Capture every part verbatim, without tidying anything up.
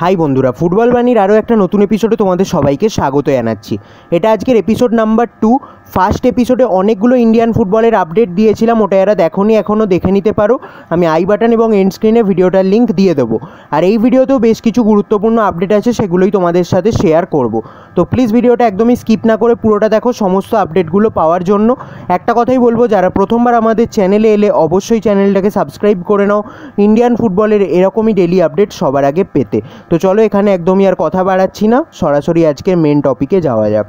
High বন্ধুরা, football বাণীর আরও একটা নতুন এপিসোডে তোমাদের সবাইকে স্বাগত জানাচ্ছি। এটা আজকের এপিসোড নাম্বার টু। ফার্স্ট এপিসোডে অনেকগুলো ইন্ডিয়ান ফুটবলের আপডেট দিয়েছিলাম, ওটা এরা দেখোনি এখনও দেখে নিতে পারো। আমি আই বাটন এবং এন্ড স্ক্রিনে ভিডিওটার লিঙ্ক দিয়ে দেবো। আর এই ভিডিওতেও বেশ কিছু গুরুত্বপূর্ণ আপডেট আছে, সেগুলোই তোমাদের সাথে শেয়ার করব। তো প্লিজ ভিডিওটা একদমই স্কিপ না করে পুরোটা দেখো সমস্ত আপডেটগুলো পাওয়ার জন্য। একটা কথাই বলবো, যারা প্রথমবার আমাদের চ্যানেলে এলে অবশ্যই চ্যানেলটাকে সাবস্ক্রাইব করে নাও ইন্ডিয়ান ফুটবলের এরকমই ডেলি আপডেট সবার আগে পেতে। তো চলো এখানে একদমই আর কথা বাড়াচ্ছি না, সরাসরি আজকের মেন টপিকে যাওয়া যাক।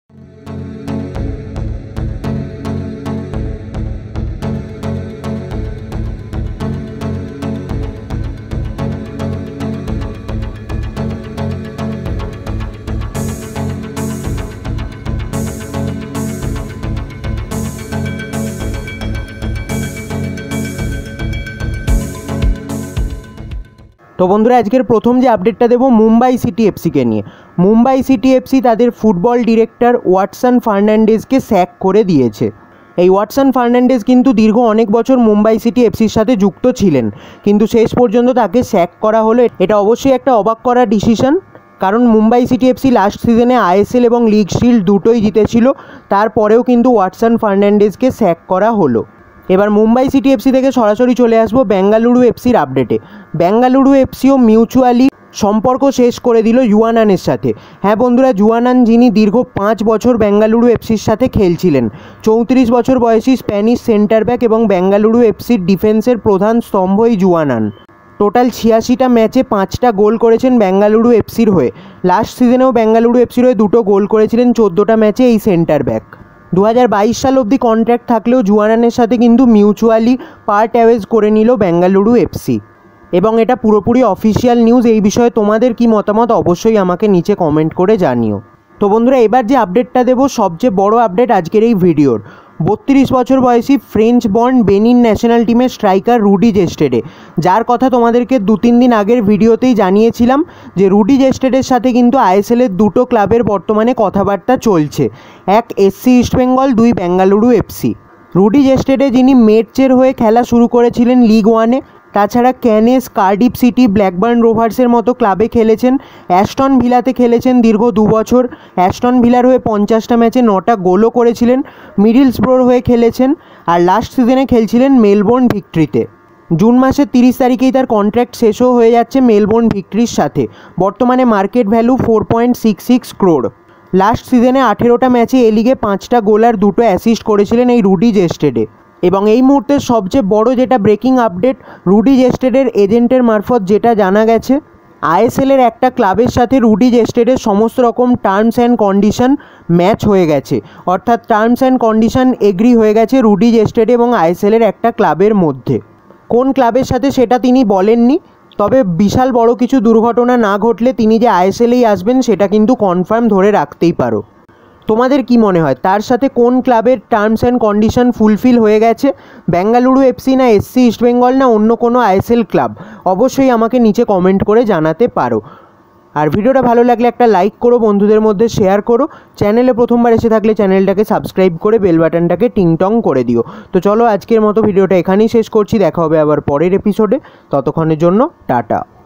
তো বন্ধুরা, আজকের প্রথম যে আপডেটটা দেবো মুম্বাই সিটি এফসিকে নিয়ে। মুম্বাই সিটি এফসি তাদের ফুটবল ডিরেক্টর ওয়াটসন ফার্নান্ডেজকে স্যাক করে দিয়েছে। এই ওয়াটসন ফার্নান্ডেজ কিন্তু দীর্ঘ অনেক বছর মুম্বাই সিটি এফসির সাথে যুক্ত ছিলেন, কিন্তু শেষ পর্যন্ত তাকে স্যাক করা হলো। এটা অবশ্যই একটা অবাক করা ডিসিশন, কারণ মুম্বাই সিটি এফসি লাস্ট সিজনে আইএসএল এবং লিগ শিল্ড দুটোই জিতেছিল, তারপরেও কিন্তু ওয়াটসন ফার্নান্ডেজকে স্যাক করা হলো। এবার মুম্বাই সিটি এফসি থেকে সরাসরি চলে আসবো বেঙ্গালুরু এফসির আপডেটে। বেঙ্গালুরু এফসিও মিউচুয়ালি সম্পর্ক শেষ করে দিল জুয়ানানের সাথে। হ্যাঁ বন্ধুরা, জুয়ানান যিনি দীর্ঘ পাঁচ বছর বেঙ্গালুরু এফসির সাথে খেলছিলেন। চৌত্রিশ বছর বয়সী স্প্যানিশ সেন্টার ব্যাক এবং বেঙ্গালুরু এফসির ডিফেন্সের প্রধান স্তম্ভ এই জুয়ানান। টোটাল ছিয়াশিটা ম্যাচে পাঁচটা গোল করেছেন বেঙ্গালুরু এফসির হয়ে। লাস্ট সিজনেও বেঙ্গালুরু এফসির হয়ে দুটো গোল করেছিলেন চোদ্দোটা ম্যাচে এই সেন্টার ব্যাক। দু হাজার বাইশ সাল অবধি কন্ট্রাক্ট থাকলেও জুয়ানানের সাথে কিন্তু মিউচুয়ালি পার্ট অ্যাওয়েজ করে নিল বেঙ্গালুরু এফসি, এবং এটা পুরোপুরি অফিসিয়াল নিউজ। এই বিষয়ে তোমাদের কি মতামত অবশ্যই আমাকে নিচে কমেন্ট করে জানিও। তো বন্ধুরা, এবার যে আপডেটটা দেবো সবচেয়ে বড় আপডেট আজকের এই ভিডিওর। বত্রিশ বছর বয়সী ফ্রেঞ্চ বর্ন বেনিন ন্যাশনাল টিমের স্ট্রাইকার রুডি জেস্টেডে, যার কথা তোমাদেরকে দু তিন দিন আগের ভিডিওতেই জানিয়েছিলাম যে রুডি জেস্টেডের সাথে কিন্তু আইএসএলের দুটো ক্লাবের বর্তমানে কথাবার্তা চলছে, এক এসসি ইস্টবেঙ্গল, দুই বেঙ্গালুরু এফসি। রুডি জেস্টেডে যিনি মেটচের হয়ে খেলা শুরু করেছিলেন লিগ ওয়ানে, তাছাড়া ক্যানেস, কার্ডিফ সিটি, ব্ল্যাকবার্ন রোভার্সের মতো ক্লাবে খেলেছেন। অ্যাস্টন ভিলাতে খেলেছেন দীর্ঘ দু বছর। অ্যাস্টন ভিলার হয়ে পঞ্চাশটা ম্যাচে নটা গোলও করেছিলেন। মিডলসব্রোর হয়ে খেলেছেন, আর লাস্ট সিজনে খেলছিলেন মেলবোর্ন ভিক্টরিতে। জুন মাসের তিরিশ তারিখেই তার কন্ট্রাক্ট শেষও হয়ে যাচ্ছে মেলবোর্ন ভিক্টরির সাথে। বর্তমানে market value four point six six crore. Last সিজনে আঠেরোটা ম্যাচে এ লিগে পাঁচটা গোল আর দুটো অ্যাসিস্ট করেছিলেন এই রুডি জেস্টেডে। এবং এই মুহূর্তের সবচেয়ে বড় যেটা ব্রেকিং আপডেট, রুডি জেস্টেডের এজেন্টের মারফত যেটা জানা গেছে, আইএসএলের একটা ক্লাবের সাথে রুডি জেস্টেডের সমস্ত রকম টার্মস অ্যান্ড কন্ডিশন ম্যাচ হয়ে গেছে। অর্থাৎ টার্মস অ্যান্ড কন্ডিশন এগ্রি হয়ে গেছে রুডি জেস্টেড এবং আইএসএলের একটা ক্লাবের মধ্যে। কোন ক্লাবের সাথে সেটা তিনি বলেননি, তবে বিশাল বড় কিছু দুর্ঘটনা না ঘটলে তিনি যে আইএসএলেই আসবেন সেটা কিন্তু কনফার্ম ধরে রাখতেই পারো। তোমাদের কি মনে হয় তার সাথে কোন ক্লাবের টার্মস অ্যান্ড কন্ডিশন ফুলফিল হয়ে গেছে? বেঙ্গালুরু এফসি, না এসসি ইস্টবেঙ্গল, না অন্য কোনো আইএসএল ক্লাব? অবশ্যই আমাকে নিচে কমেন্ট করে জানাতে পারো। আর ভিডিওটা ভালো লাগলে একটা লাইক করো, বন্ধুদের মধ্যে শেয়ার করো। চ্যানেলে প্রথমবার এসে থাকলে চ্যানেলটাকে সাবস্ক্রাইব করে বেল বাটনটাকে টিংটং করে দিও। তো চলো আজকের মতো ভিডিওটা এখানেই শেষ করছি, দেখা হবে আবার পরের এপিসোডে। ততক্ষণের জন্য টাটা।